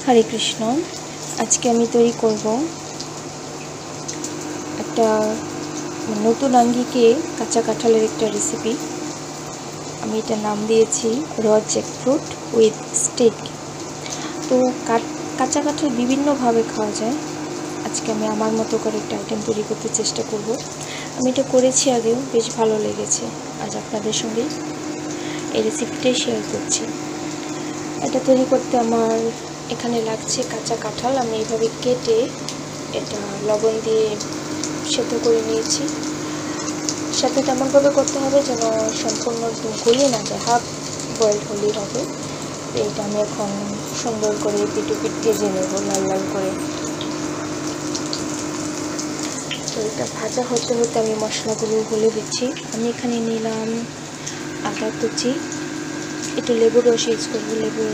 हरे कृष्ण। आज के आमी तैरी करब একটা নতুন আঙ্গিকে কাঁচা কাঁঠালের একটা রেসিপি। আমি এটা নাম দিয়েছি র জ্যাকফ্রুট উইথ স্টিক। তো কাঁচা কাঁঠাল বিভিন্নভাবে খাওয়া যায়। আজকে আমি আমার মতো করে একটা আইটেম তৈরি করতে চেষ্টা করব। আমি এটা করেছি আগেও, বেশ ভালো লেগেছে। আজ আপনাদের সঙ্গে এই রেসিপিটাই শেয়ার করছি। এটা তৈরি করতে আমার এখানে লাগছে কাঁচা কাঁঠাল। আমি এইভাবে কেটে এটা লবণ দিয়ে সেদ্ধ করে নিয়েছি। সাথে তেমনভাবে করতে হবে যেন সম্পূর্ণ গলিয়ে না যায়, হাফ বয়েলড হলেই হবে। তো এটা আমি এখন সুন্দর করে পিটুপিট ভেজে নেব লাল লাল করে। তো এটা ভাজা হতে হতে আমি মশলাগুলো বলে দিচ্ছি। আমি এখানে নিলাম আদা কুচি, একটু লেবুর রস ইউজ করবো। লেবুর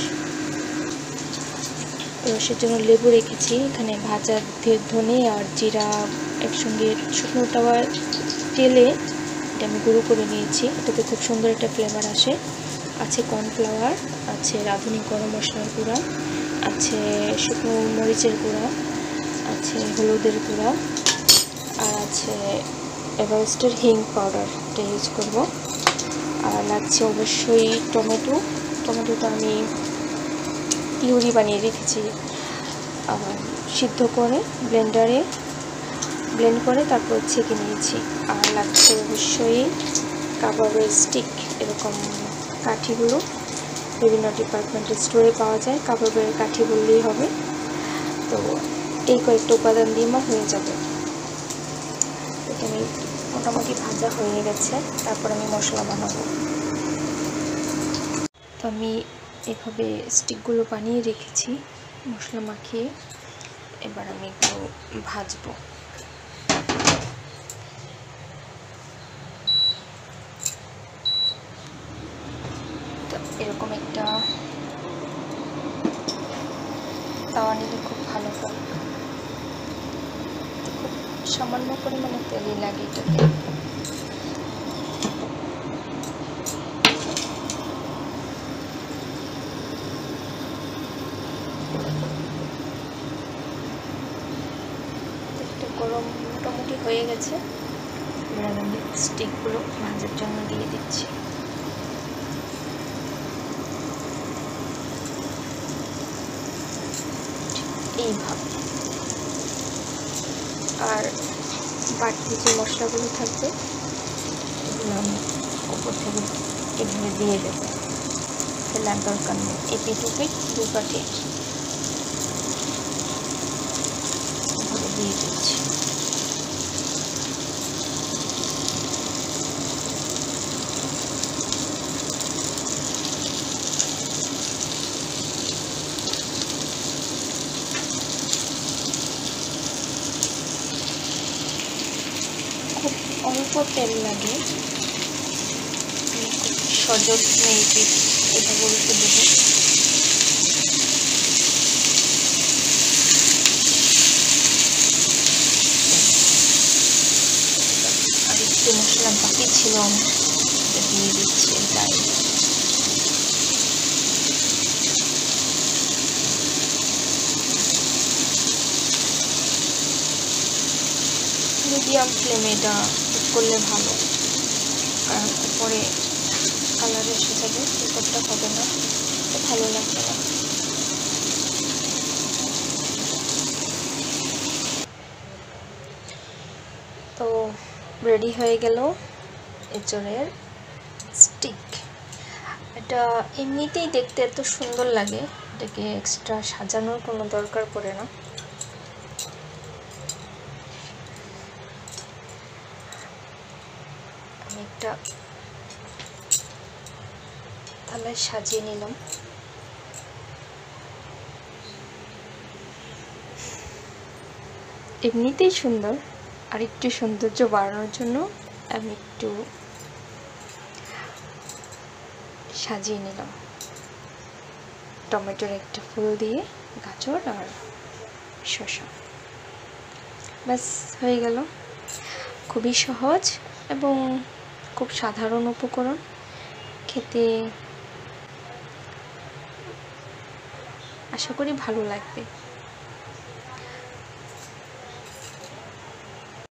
রসের জন্য লেবু রেখেছি। এখানে ভাজা ধনে আর জিরা একসঙ্গে শুকনো তাওয়ার তেলে এটা আমি গুঁড়ো করে নিয়েছি। এটাতে খুব সুন্দর একটা ফ্লেভার আসে। আছে কর্নফ্লাওয়ার, আছে রাঁধুনি গরম মশলার গুঁড়া, আছে শুকনো মরিচের গুঁড়া, আছে হলুদের গুঁড়া, আর আছে এভারেস্টের হিং পাউডার, এটা ইউজ করব। আর লাগছে অবশ্যই টমেটোটা আমি পিউরি বানিয়ে রেখেছি, সিদ্ধ করে ব্লেন্ডারে ব্লেন্ড করে তারপর ছেঁকে নিয়েছি। আর লাগছে অবশ্যই কাবাবের স্টিক। এরকম কাঠিগুলো বিভিন্ন ডিপার্টমেন্টের স্টোরে পাওয়া যায়, কাবাবের কাঠি বললেই হবে। তো এই কয়েকটা উপাদান দিয়ে আমার হয়ে যাবে। এখানে মোটামুটি ভাজা হয়ে গেছে, তারপর আমি মশলা বানাবো। তো আমি এভাবে স্টিকগুলো বানিয়ে রেখেছি মশলা মাখিয়ে। এবার আমি একটু ভাজবো। তো এরকম একটা তাওয়া নিলে খুব ভালো হয়। খুব সামান্য পরিমাণে তেলই লাগে এটাতে। গরম মোটামুটি হয়ে গেছে। এবার আমি স্টিকগুলো ভাজার জন্য দিয়ে দিচ্ছি। এইভাবে। আর বাড়তি যে মশলাগুলো থাকবে এগুলো আমি উপর থেকে এভাবে দিয়ে দেবো, ফেলার দরকার নেই। এপিট ওপিট দুই পাটে দিয়ে দিচ্ছি। খুব অল্প তেল লাগে, সযত্নে এটা বলতে দেবো। আর একটু মশলা বাকি ছিল, এটা দিয়ে দিচ্ছি গায়ে। মিডিয়াম ফ্লেমে এটা কুক করলে ভালো, কারণ উপরে কালার এসে যাবে, উপরটা হবে না, তো ভালো লাগবে না। তো রেডি হয়ে গেল এঁচড়ের স্টিক। এটা এমনিতেই দেখতে এত সুন্দর লাগে, এটাকে এক্সট্রা সাজানোর কোনো দরকার পড়ে না। আমি একটা থালায় সাজিয়ে নিলাম। এমনিতেই সুন্দর, আর একটু সৌন্দর্য বাড়ানোর জন্য আমি একটু সাজিয়ে নিলাম টমেটোর একটা ফুল দিয়ে, গাজর আর শসা। ব্যাস হয়ে গেল। খুবই সহজ এবং খুব সাধারণ উপকরণ, খেতে আশা করি ভালো লাগবে।